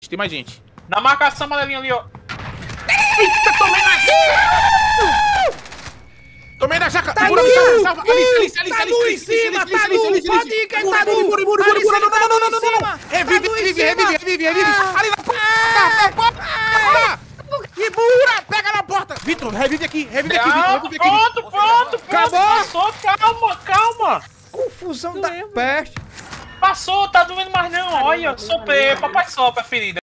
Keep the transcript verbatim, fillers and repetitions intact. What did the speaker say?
Tem mais gente. Na marcação amarelinha ali, ó. Eita, tomei na... Tomei na jaca. Tá Segura, nu, Alice, salva. nu, Alice, Alice, Alice, tá Alice, nu em Alice, cima, Alice, tá Alice, nu. Alice, Pode Alice. ir, quem Mura, tá nu. mura, mura, mura, Alice, mura. Não, tá não, não, nu não, em não, não. cima. Revive, Tá nu em revive, cima. revive, revive, revive. Ah. Ali na porta. Ah. E mura, pega na porta. Vitor, revive aqui, revive aqui, Vitor, Ah, revive aqui. pronto, pronto, pronto. Acabou? Passou, calma, calma. Confusão da peste. Passou, tá doendo mais não. Olha, soprei, papai sopra a ferida.